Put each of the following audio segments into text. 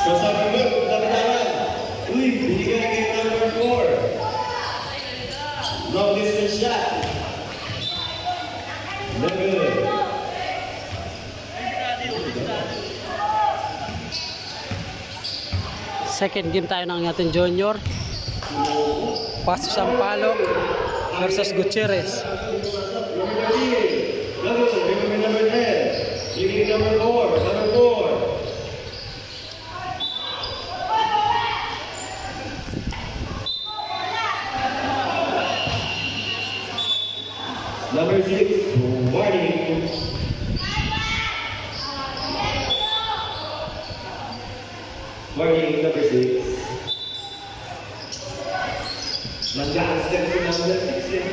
Pasagot na bitawan. Uy, binigyan ng game number 4. Long distance shot. No good. Second game tayo ng ating junior. Paso Sampaloc versus Gutierrez. Number 10. Game number 4. Number 4. Number 6, warning. Warning, number 6. Nag-a-accept si number 6 eh.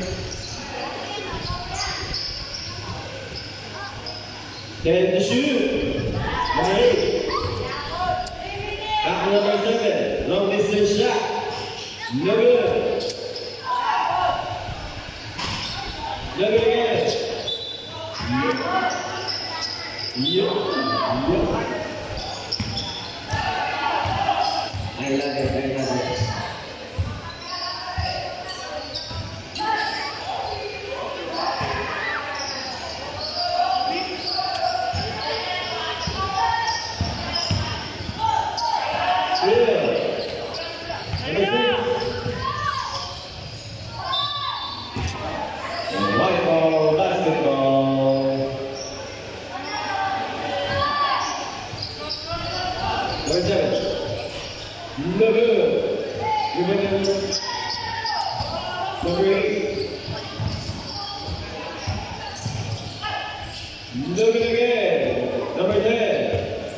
10 to shoot. Number 8. Back to number 7. Long distance shot. No good. No good again. I love it, I love it. Volleyball, basketball. Number 7. No good. Number 8. No good again. Number 10.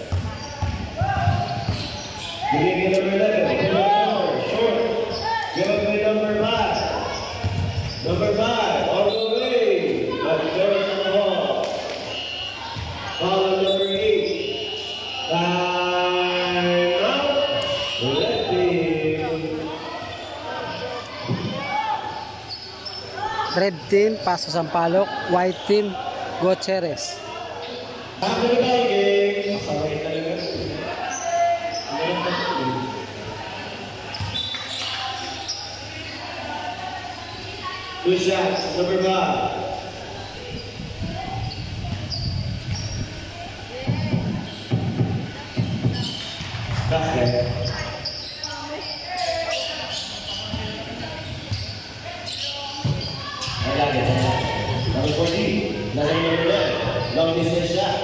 Beginning number 11. Short. Give up to number 5. Number 5. All the way. But there's the ball. Follow number 8. Time out. Red team. Red team, Paso Sampaloc. White team, Gutierrez. After the ball game. Sorry, talaga. Good shots, number 5. Basket. I like it. Number 14. Number 11. Long distance shot.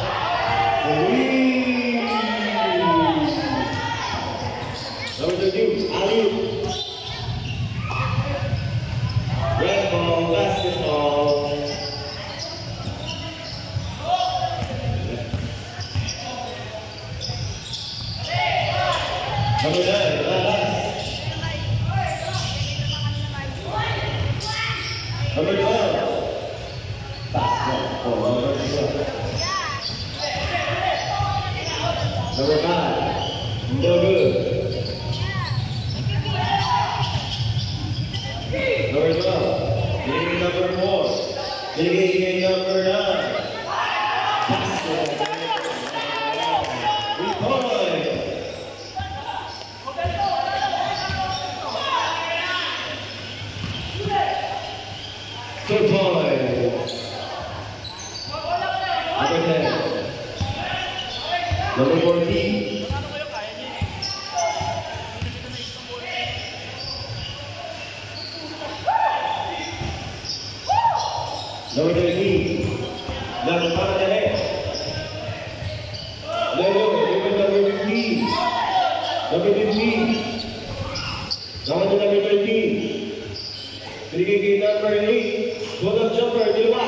Number 13. Alley-oop. Red ball, basketball. Number 9, last. Number 12. Basketball. Number 5. No good. Number 12. Game number 4. Game number 9. Basketball. 3 points. Good points. Number 10. Number 14. Number 13. Number 5. Number 15. Number 15. Number 13. Pinigigil number 8. Golden jumper, dalawa.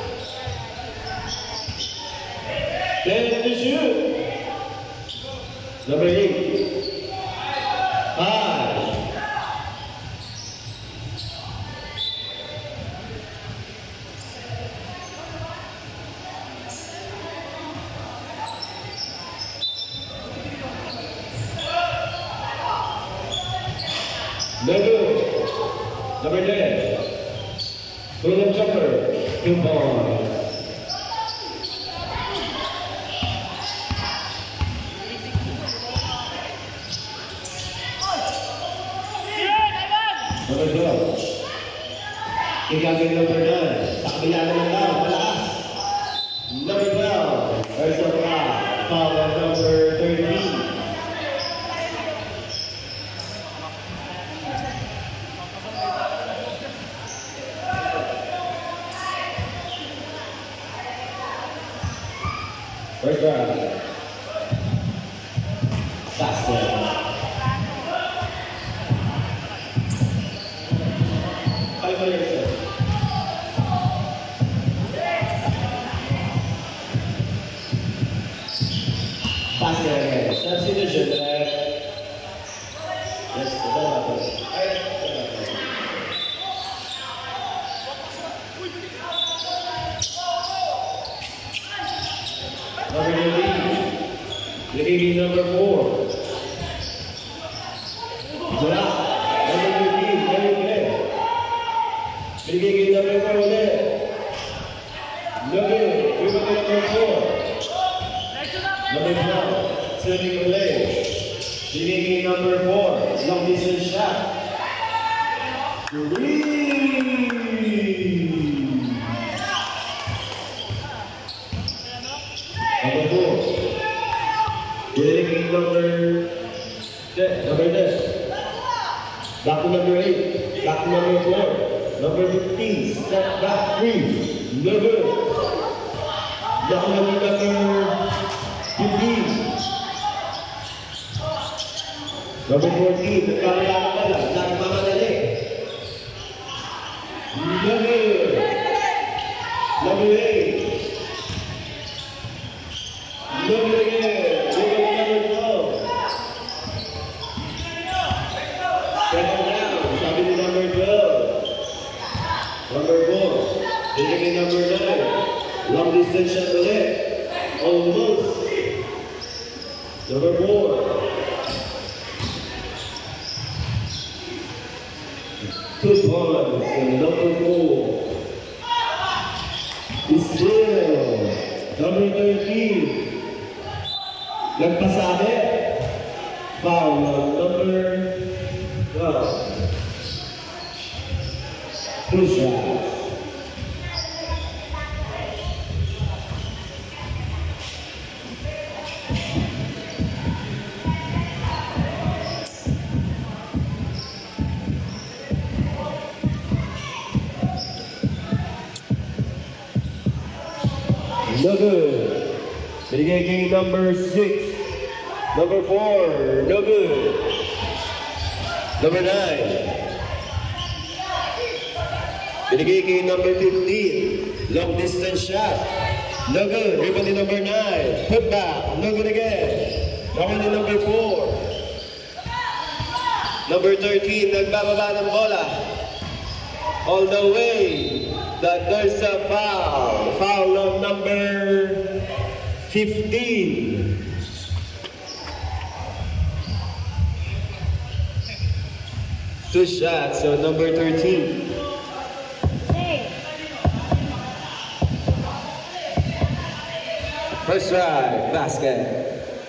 10 to shoot. Number 8. 5. No good. Number 10. Golden jumper, 2 points. Number 12. Kick out game number 9. Sa kabila naman daw, malakas. Number 12. There's a foul on number 13. First round. Basket. Basket again. Substitution. Yes, number 13. Lady number 4. Wala. Number 13. Very good. Lady number 4 ulit. No good. Number 4. Number 12. Serving ulit. Lady number 4. Long distance shot. Three. Number 4. Delivering number 10. Back to number 8. Back to number 4. Number 15. Step back 3. No good. Back to number 15. Number 14. Nagkakaroon ka lang. Nagmamadali. No good. Number 8. Number again, number 12. Second down, sabi ni number 12. Number 4, bigay number 9. Long distance shot ulit. Almost. Number 4. Two points and number 4. Is still number 13. Nagpasabi. Foul on number 12. Two shots. No good. Binigay kay number 6. Number 4. No good. Number 9. Binigay kay number 15. Long distance shot. No good. Rebound ni number 9. Put back. No good again. Nakuha ni number 4. Number 13. Nagbababa ng bola. All the way. That there's a foul. Foul on number 15. Two shots on number 13. First try, basket.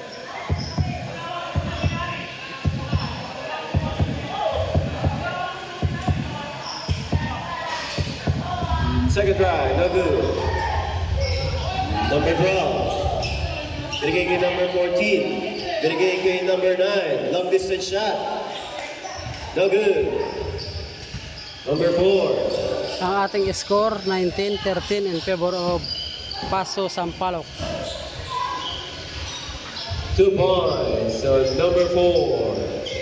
Second try, no good. Number 12. Binigay kay number 14. Binigay kay number 9. Long distance shot. No good. Number 4. Ang ating score 19-13 in favor of Paso Sampaloc. 2 points. So number 4.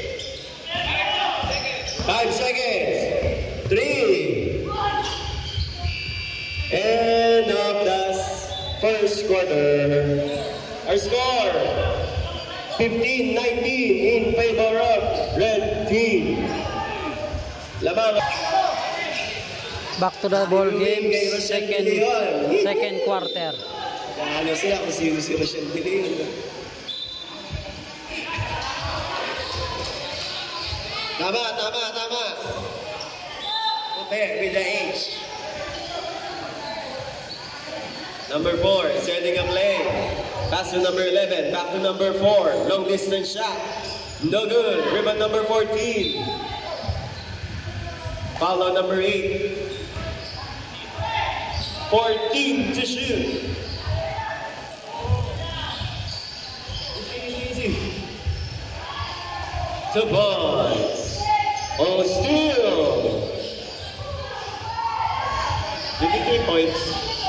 5 seconds. 3. End of the first quarter. Our score 15-19 in favor of red team. Lamang. Back to the ball game, second quarter. Ano sila kung sino si Rochelle De Leon. Tama. Okay, with the H. Number 4, sending a play. Pass to number 11, back to number 4. Long distance shot. No good. Rebound number 14. Foul on number 8. 14 to shoot. Easy. 2 points. Oh, steal. 53 points.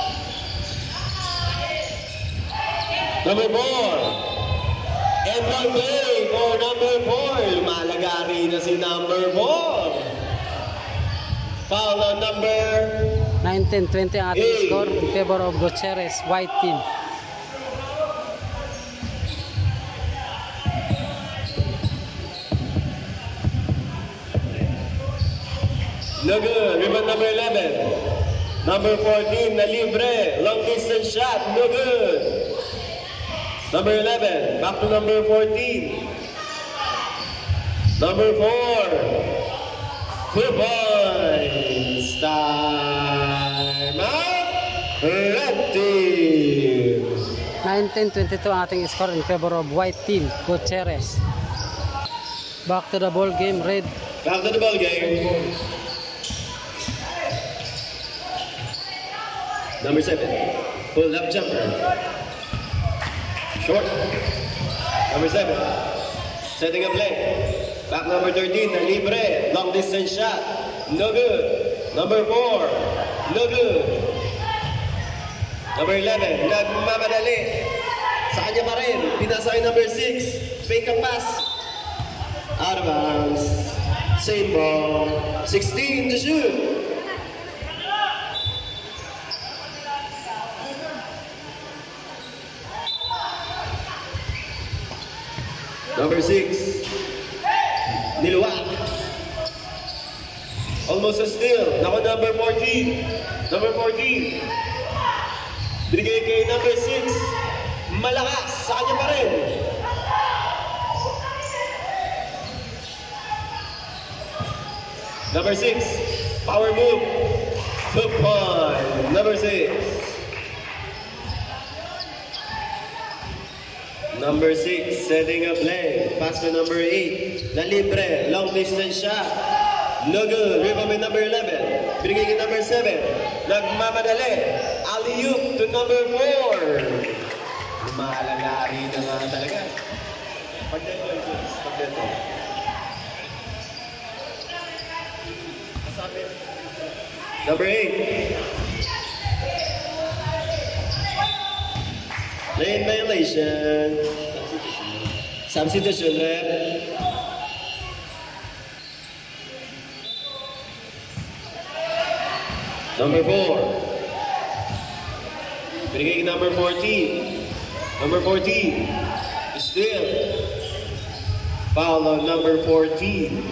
Number 4. And the play for number 4. Lumalagari na si number 4. Foul on number 19-20 ang ating score in favor of Gutierrez, white team. No good. Rebound number 11. Number 14 na libre. Long distance shot. No good. Number 11. Back to number 14. Number 4. 2 points. Time out. Red team. 19-22 ang ating score in favor of white team, Gutierrez. Back to the ball game, red. Back to the ball game. Number 7, pull-up jumper. Short. Number 7, setting a play. Back number 13, na libre. Long distance shot. No good. Number 4, no good. Number 11, nagmamadali. Sa kanya pa rin. Pinasa kay number 6. Fake a pass. Out of bounds. Same ball. 16 to shoot. Number 6, Niluwak. Almost a steal. Naku, number 14. Number 14. Binigay kay number 6. Malakas. Sa kanya pa rin. Number 6. Power move. 2 points. Number 6. Number 6, setting a play. Pass to number 8. Na libre. Long distance shot. No good. Rebound by number 11. Binigay kay number 7. Nagmamadali. Alley-oop to number 4. Lumalagari na nga talaga. Pagdito. Number 8. Lane violation. Substitution, ref. Number 4. Binigay number 14. Number 14. Still. Foul on number 14.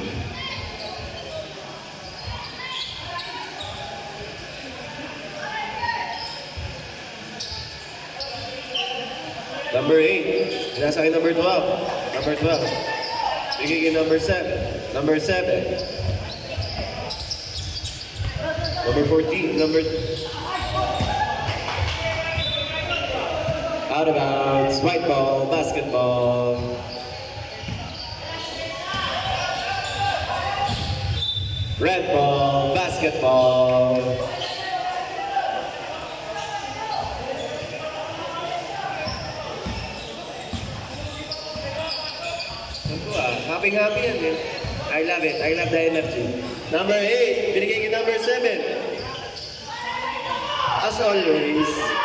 Number 8, nasa akin number 12. Number 12. Bigay number 7. Number 7. Number 14. Number... Out of bounds. White ball. Basketball. Red ball. Basketball. Happy yan eh. I love it. I love the energy. Number 8, binigay kay number 7. As always.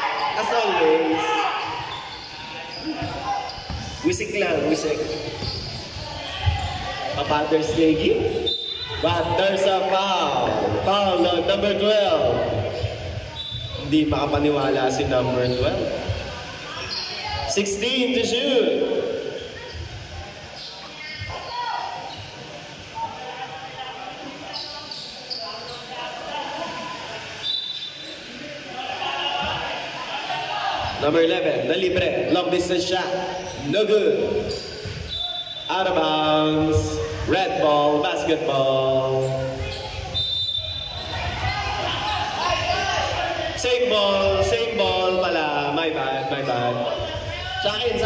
Wisik lang, wisik. A Father's Day gift. But there's a foul. Foul on number 12. Hindi makapaniwala si number 12. 16 to shoot. Number 11, na libre. Long distance shot. No good. Out of bounds. Red ball, basketball. Same ball pala. My bad. Sa akin.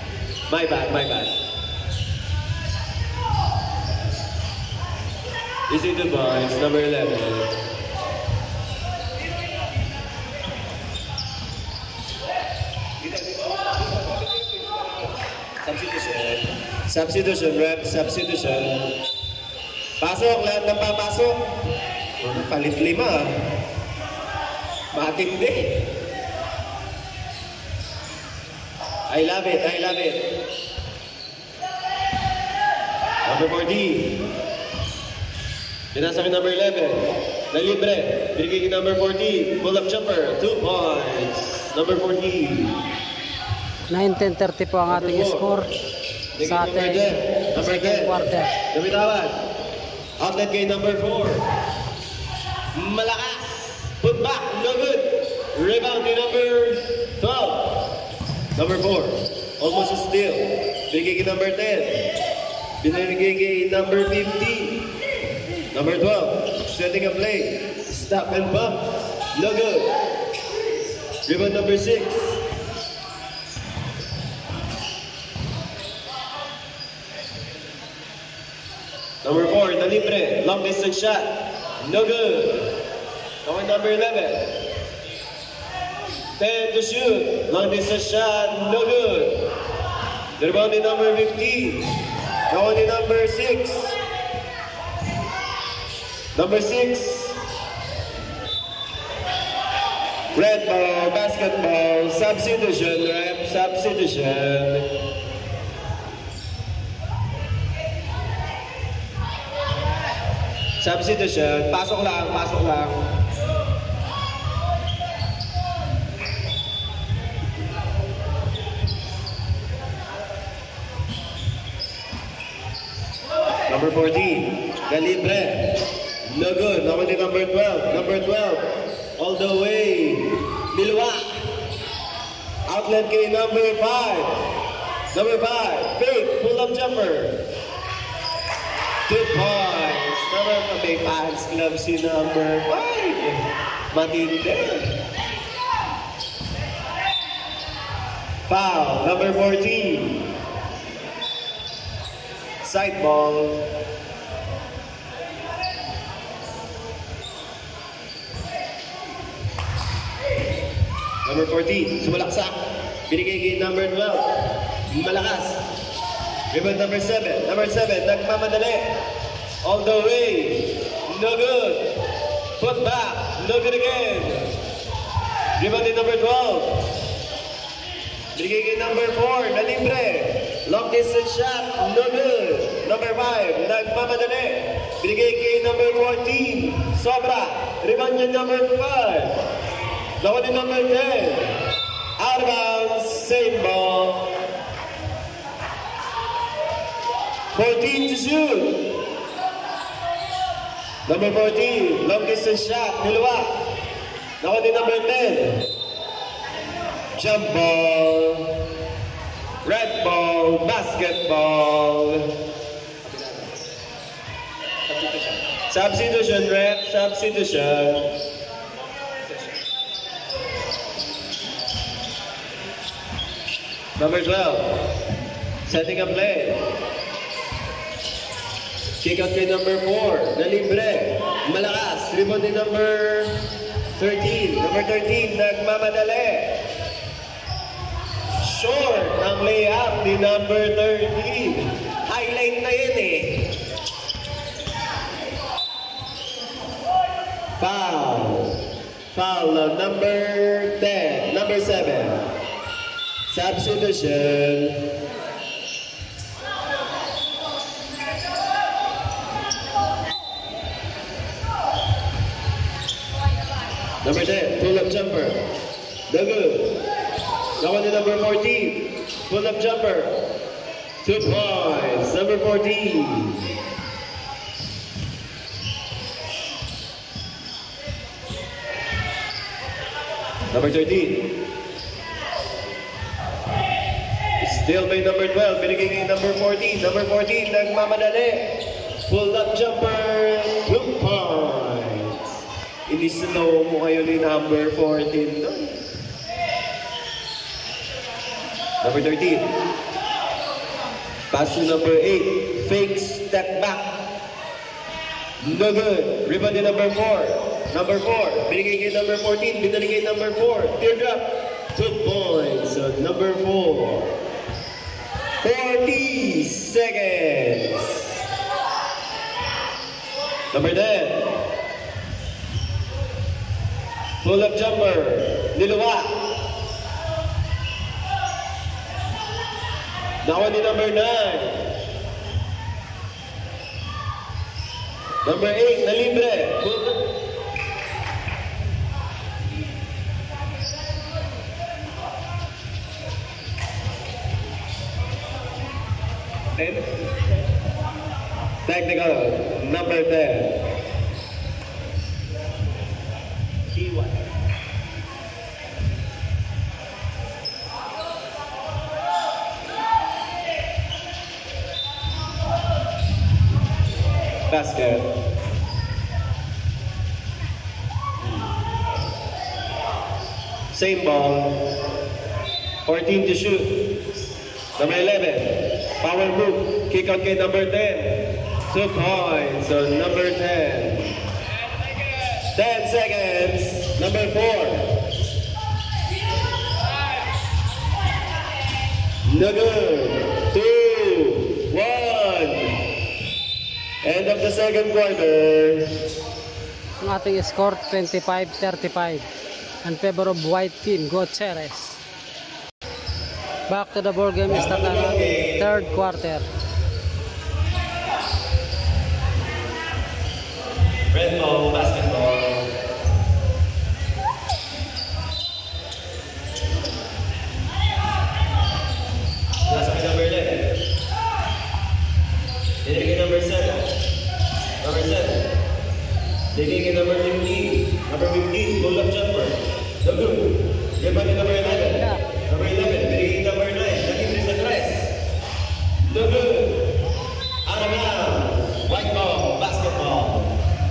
My bad. Easy to points, number 11. Substitution, rep, substitution. Pasok, lahat ng papasok. Palit 5. Matindi. I love it, I love it. Number 14. Pinasa kay number 11. Na libre. Binigay kay number 14. Pull-up jumper. 2 points. Number 14. 19:30 po ang ating score sa ating second quarter. Nabitawan. Outlet kay number 4. Malakas. Put back. No good. Rebound kay number 12. Number 4. Almost a steal. Binigay kay number 10. Binigay kay number 15. Number 12, setting a play. Stop and bump. No good. Rebound number 6. Number 4, na libre. Long distance shot. No good. Number 11. 10 to shoot. Long distance shot. No good. Rebound number 15. Number 6. Number 6, red ball, basketball, substitution, rep, substitution. Substitution, pasok lang, pasok lang. Number 14, Galibre. No good. Number 12. Number 12. All the way. Milwa. Outlet kay number 5. Number 5. Fake. Pull-up jumper. 2 points. Number may fans club si number 5. Matindi. Foul. Number 14. Side ball. Number 14, sumalaksak. Binigay kay number 12. Malakas. Rebound number 7. Number 7, nagmamadali. All the way. No good. Put back. No good again. Rebound din number 12. Binigay kay number 4, na libre. Long distance shot. No good. Number 5, nagmamadali. Binigay kay number 14. Sobra. Rebound niya number 5. Nakuha din number 10. Out of bounds, same ball. 14 to shoot. Number 14, long distance shot, Milwa. Nakuha din number 10. Jump ball. Red ball, basketball. Substitution, rep, substitution. Number 12, setting a play. Kick out kay number 4, na libre. Malakas, rebound din number 13. Number 13, nagmamadali. Short ang layup ni number 13. Highlight na yun eh. Foul. Foul of number 10, number 7. Substitution. Number 10, pull-up jumper. No good. Now on to number 14, pull-up jumper. 2 points. Number 14. Number 13. Still by number 12, binigay kay number 14. Number 14, nagmamadali. Pull-up jumper, 2 points. Inislow mo kayo ni number 14 doon. Number 13. Pass to number 8. Fake step back. No good. Rebound to number 4. Number 4. Binigay kay number 14. Binigay kay number 4. Teardrop. 2 points. So number 4. 40 seconds. Number 10. Pull-up jumper. Niluwa. Nakuha ni number 9. Number 8, na libre. Technical, number 10. Basket. Same ball. 14 to shoot. Number 11. Power move. Kick out kay number 10. 2 points. So number 10. 10 seconds. Number 4. No good. 2, 1. End of the second quarter. Ang ating score 25-35 in favor of white team, Gutierrez. Back to the ball game is the third quarter. Red ball, basketball. Last one, number 11. Binigay number 7. Number 7. Binigay number 15. Number 15, pull-up jumper. No good. Given to number 11. Number 11, binigay number 9. Naging sa tres. No good. Out of bounds. White ball, basketball.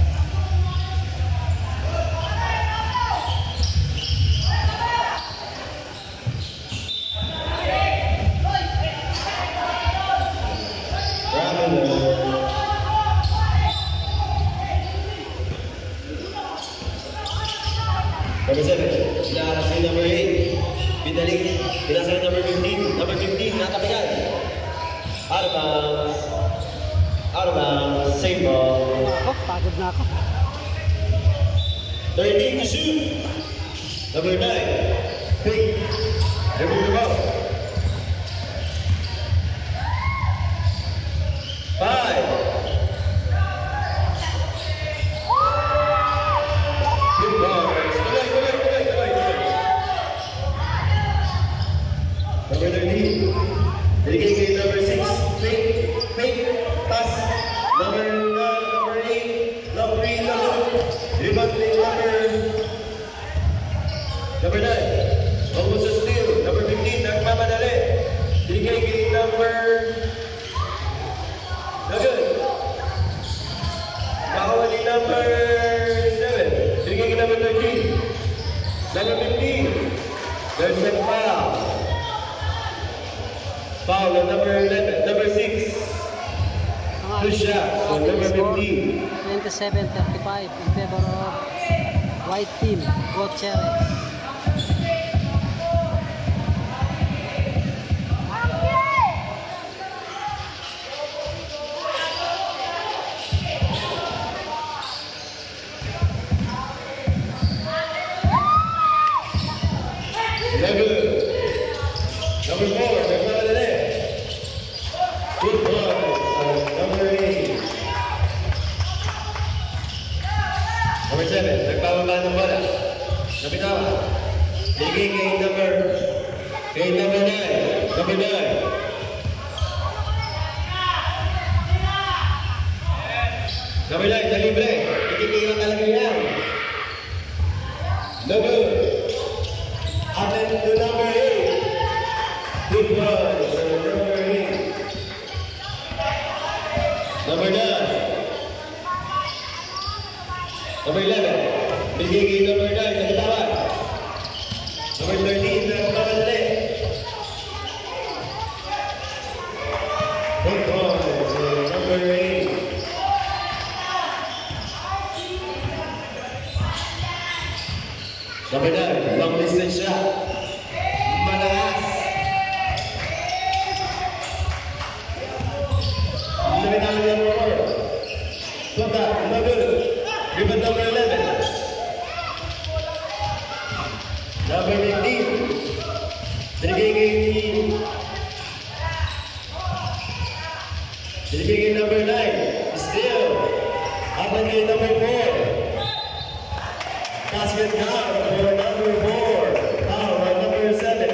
Number 7, pinasa si number 8. Pinalik, pinasa si number 15. Number 15, natapigan. Out of bounds. Out of bounds. Same ball. Oh, pagod na ako. 13 to shoot. Number 9. Pick. Remove the ball. 5. Number 13. Binigay kay number 6. Fake. Pass. Number 8. Number 3. Rebound kay number 9. Almost a steal. Number 15. Nagmamadali. Binigay kay number... No good. Nakawa ni number 7. Binigay kay number 13. Number 15. There's a foul. Foul on number 11, number 6. Good shot. So number 15. 27-35 in favor of white team, Gutierrez. Number 4, nagmamadali. Good ball. Number 8. Number 7, nagbababa ng bola. Napitawa. Binigay kay number 9. Number 9. Number 9, na libre. Ikikira talaga yan. No good. Atin to number 8. Good ball. So number 8. Number 9. Number 11. Binigay kay number 9. Nakitawa. Number 13. Nagmamadali. Good ball. So number 8. Number 9, long distance shot. Malakas. Lumitahan niya mo. Punta, Magul. Rebound number 11. Number 15. Binigay number 9. Still. Habang kay number 4. Basket count for number 4. Power number 7.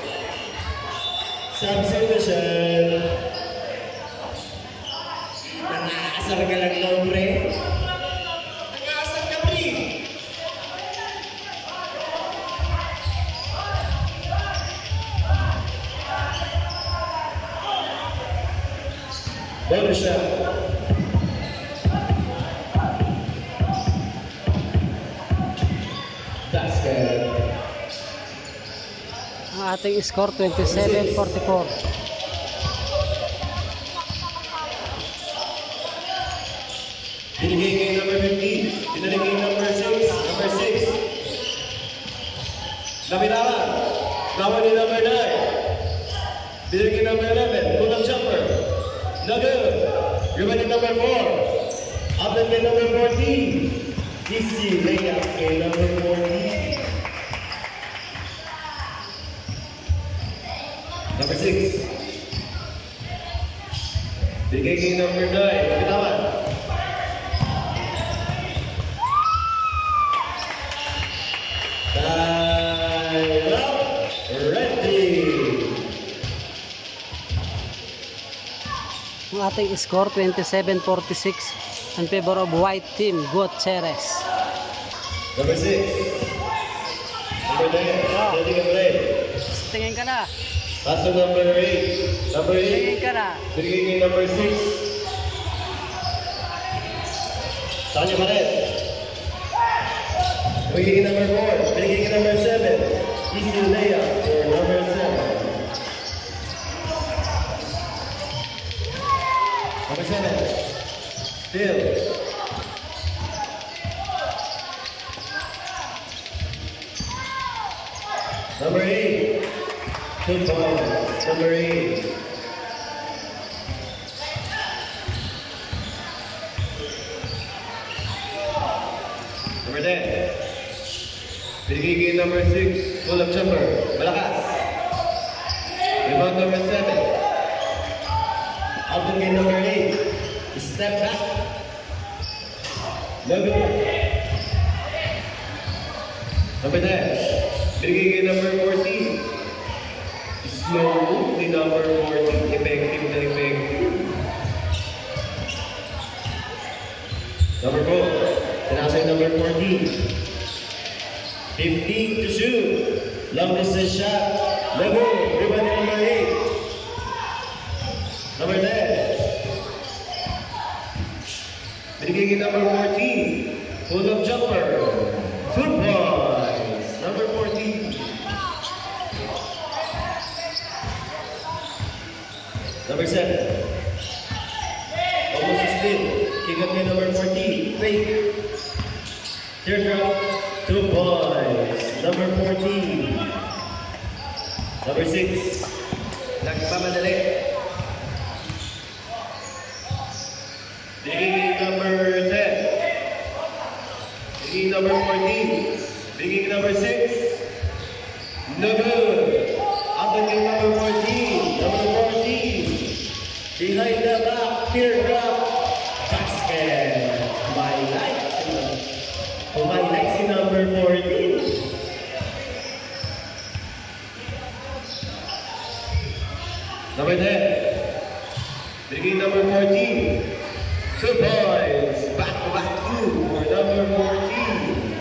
Substitution. Nakaasar ka lang lang, pre. Nakaasar ka, pre. Bonus shot. Basket. Ang ating score 27-44. Binigay kay number 15. Binigay kay number 6. Number 6. Nabitawan. Nawan ni number 9. Binigay kay number 11. Pull-up jumper. No good. Rebound ni number 4. Up kay number 14. Easy layup kay number 14. Number 6. Binigay kay number 9. Nabitawan. Time up. Ready. Ang ating score 27-46 in favor of white team, Gutierrez. Number 6. Number 9. Setting a play. Tingin ka na. Pass to number 8. Number 8. Tingin ka na. Binigay kay number 6. Tanya pa rin. Binigay kay number 4. Binigay kay number 7. Easy layup for number 7. Number 7. Still. Number 8. Good ball. Number 8. Number 10. Binigay kay number 6. Pull-up jumper. Malakas. Rebound number 7. Out kay number 8. Step back. No good. Number 10. Binigay kay number 14. Slow move kay number 14. Effective na effective. Number 4. Tinasay number 14. 15 to shoot. Long distance shot. No good. Rebound number 8. Number 10. Binigay kay number 14. Pull-up jumper. 2 points. Number 14. Number 7. Almost a steal. Kick up kay number 14. Fake. Teardrop. 2 points. Number 14. Number 6. Nagpamadali. Binigay number 10. Binigay number 14. Binigay number 6. No good. Up kay number 14. Number 14. Behind the back. Teardrop. Basket. My life. My life si number 14. Number 10. Binigay number 14. 2 points. Back-to-back 2 for number 14.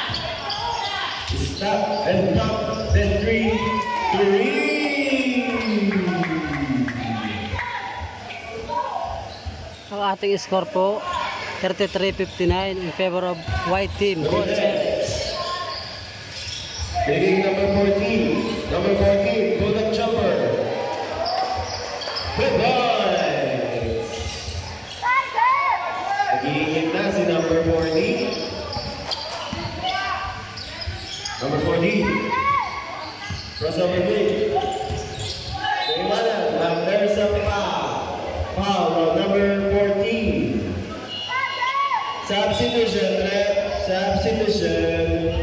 Stop and pop. Then 3. 3. Ang ating score po 33-59 in favor of white team, Gutierrez. Binigay number 14. Number 14. Pull-up jumper. Good points. Nag-iinit na si number 40. Number 14. Crossover play. There's a foul. Foul on number 14. Substitution, ref. Substitution.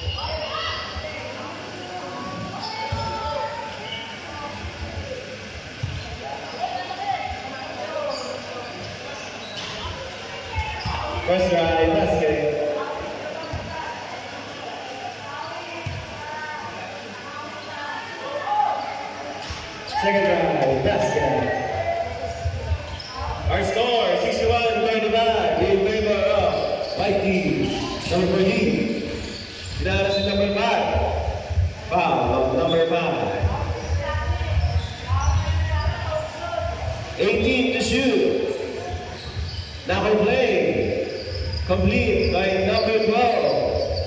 First try, basket. Second try, basket. Our score, 61-25 in favor of white team. Number 14. Pinara si number 5. Foul of number 5. 18 to shoot. Double play. Complete by number 12.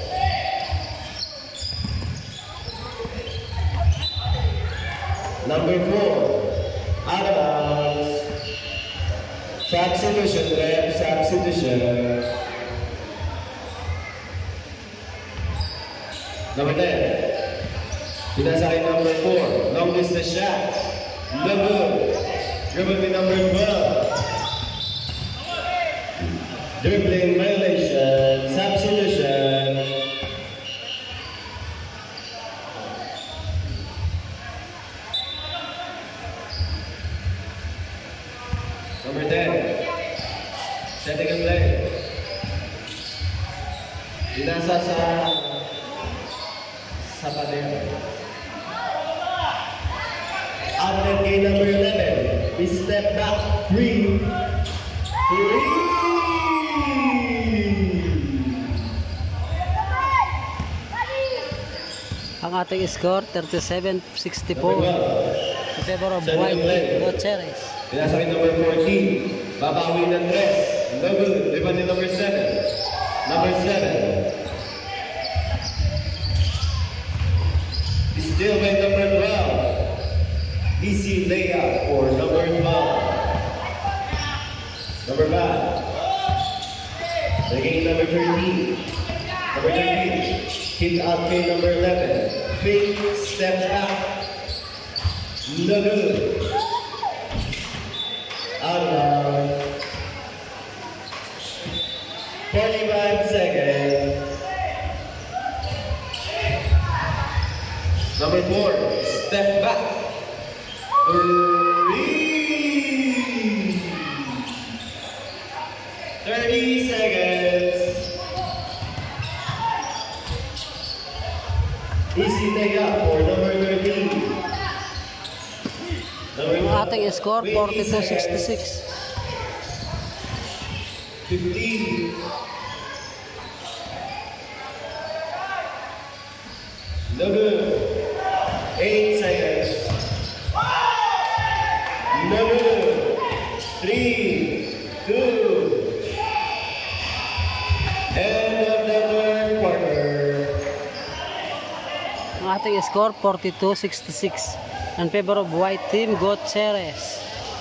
Number 4. Out of bounds. Substitution, ref. Substitution. Number 10. Pinasakay number 4. Long distance shot. No good. Dribble with number 12. Dribbling violation, substitution. Number 10. Setting a play. Dinasa sa pader. Outlet game number 11. We step back 3. Ang ating score 37-64 in favor of white team. Gutierrez. Pinasakay number 14. Babawi ng dress. No good. Rebound ni number 7. Number 7. Still by number 12. Easy layup for number 12. Number 5. Again number 13. Number 13. Kick out kay number 11. Big step back. No good. Out of bounds. 45 seconds. Number 4. Step back. 30 seconds. Easy layup for number 13. Ang ating score 42-66. 15. No good. 8 seconds. No good. 3, 2. End of the third quarter. Ang ating score 42-66 in favor of white team. Gutierrez.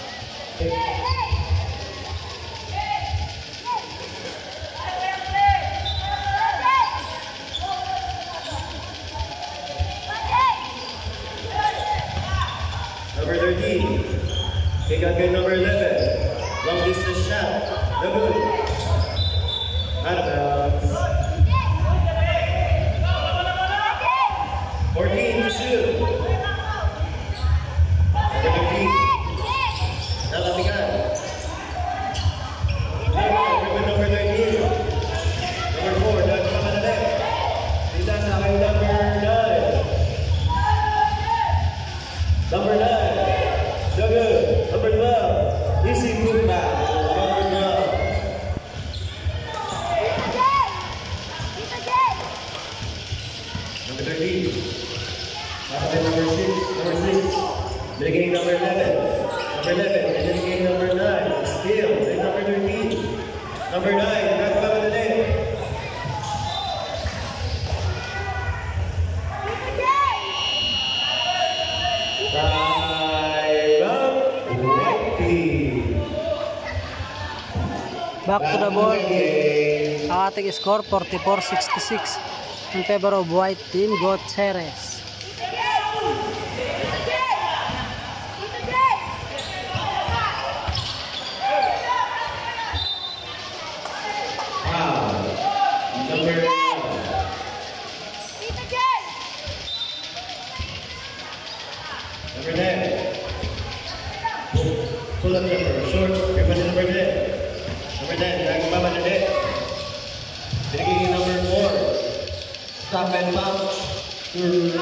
Number 13. Kick out kay number 11. Long distance shot. No good. Out of bounds. 14 to shoot. Number 15. Nalapigan. Number 13. Number 4. Dagdag pa na left. Dito sa aking number 9. Number 9. No good. Number 12. Easy move back. Number 12. Number 13. Pasok number 6. Number 6. Binigay number 11. Number 11. And then binigay number 9. Still. And number 13. Number 9. Back pa na din. Back to the ball. Ang ating score 44-66 in favor of white team, Gutierrez. Number 10. Pull up number. Short. Everybody number 10. Number 10. Nagmamadali. Pinagiging number 4. Stop and pump. 3.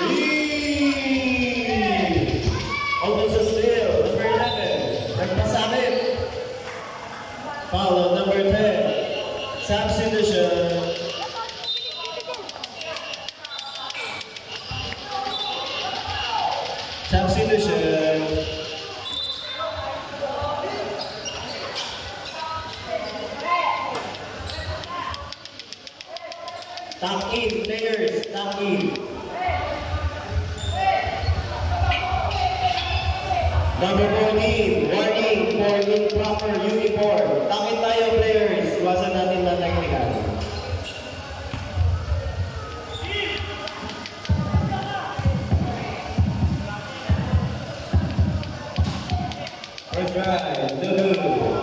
Almost a steal. Number 11. Nagpasabit. Follow number 10. Substitution. Substitution. Tap in, players, tap in. Number 14, warning for improper uniform. Tap in tayo, players. Iwasan natin na technical. First drive, Dudu.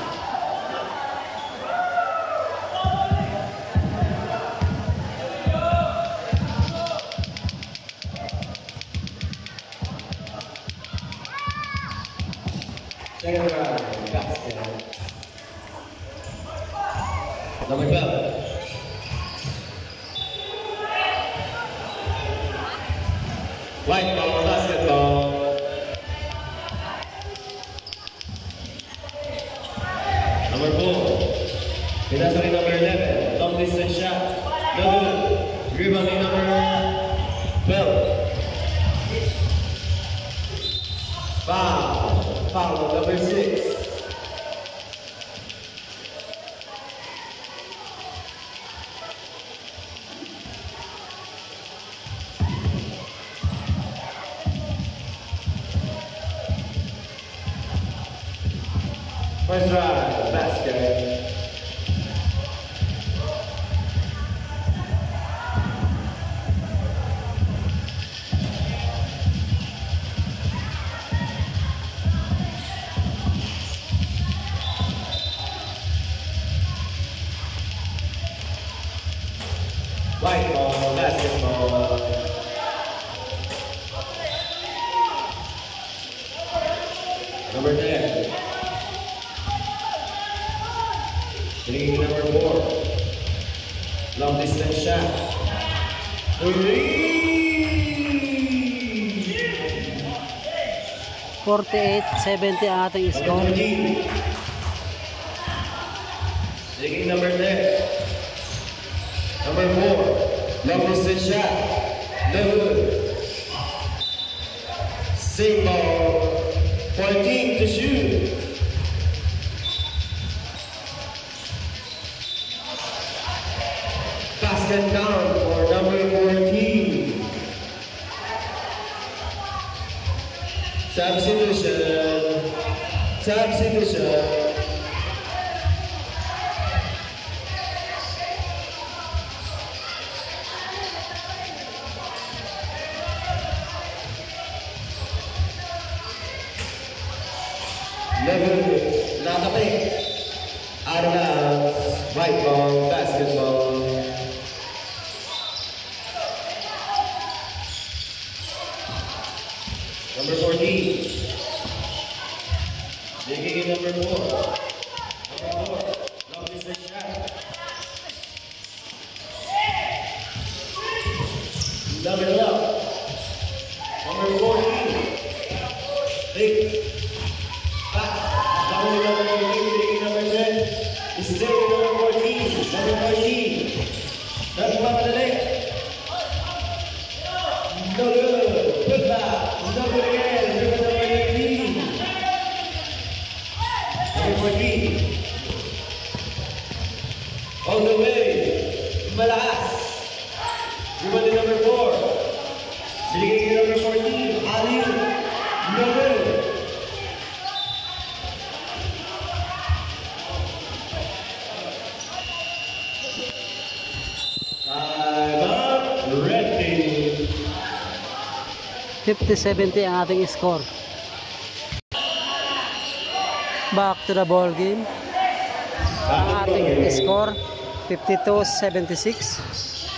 Second drive, basket. Number 12. White ball, basketball. Number 4. Pinasok ni number 11. Long distance shot. No good. Rebound ni number 12. Foul. Foul on number 6. First drive, basket. White ball, basketball. Number 10. Bringing number 4. Long distance shot. 48-70 ang ating score. Bringing number 10. Number 4. Long distance shot. No good. Same ball. 14 to shoot. Basket count for number 14. Substitution. Substitution. Nakapik. Out of bounds. White ball, basketball. Number 14. Taking in number 4. Number 4. Long distance shot. Double it up. Number 14. Take. Back. Double it up. Taking number 10. Is taking number 14. Number 14. That's one of the leg. No good. Put back. Double it again. Number 13. Number 14. All the way. Malakas. Rebound number 4. Binigay number 14. Ali. No good. Time out. 50-70 ang ating score. Back to the ball game. Ang ating score 52-76.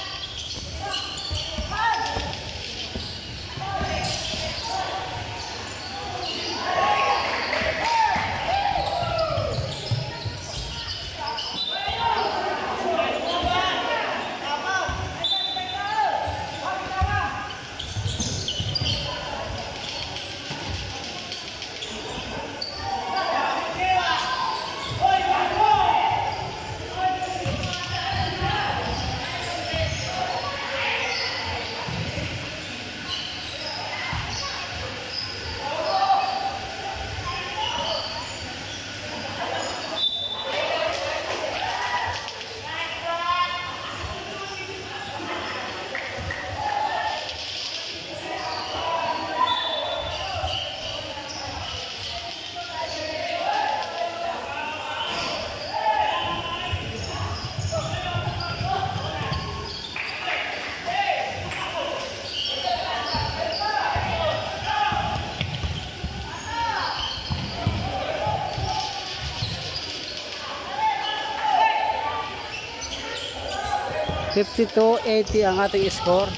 $52-80 ang ating score.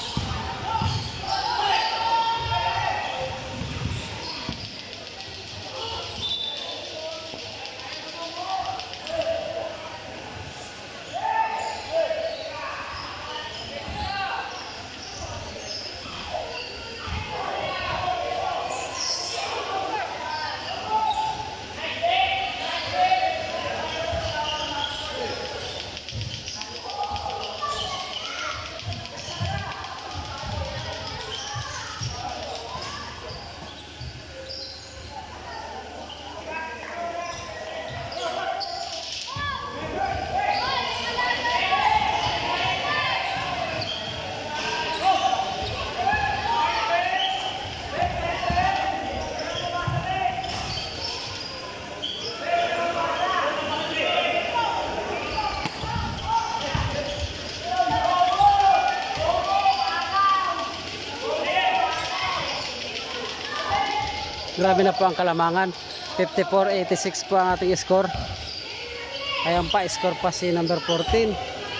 Grabe na po ang kalamangan. 54-86 po ang ating score. Ayan pa, score pa si number 14.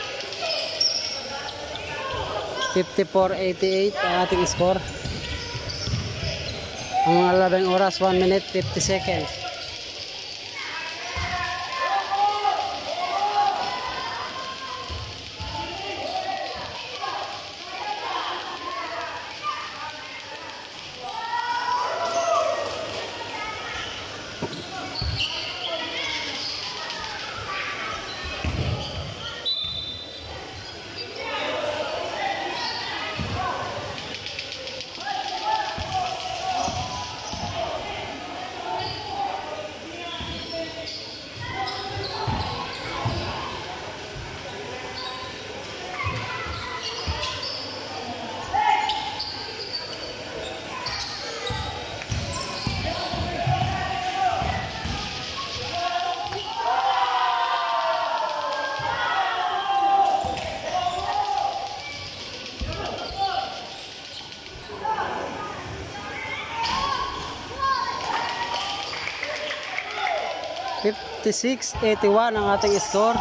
54-88 ang ating score. Ang 11 oras, 1 minute, 50 seconds. $56-81 ang ating score.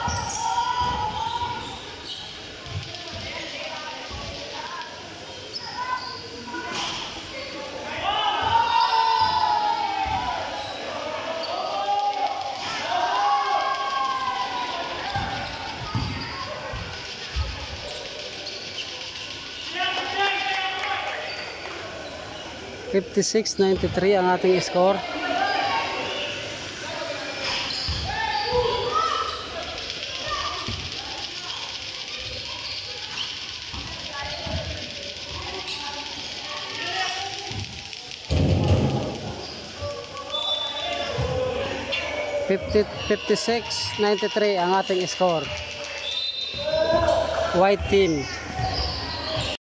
$56-93 ang ating score. $56-93 ang ating score. White team.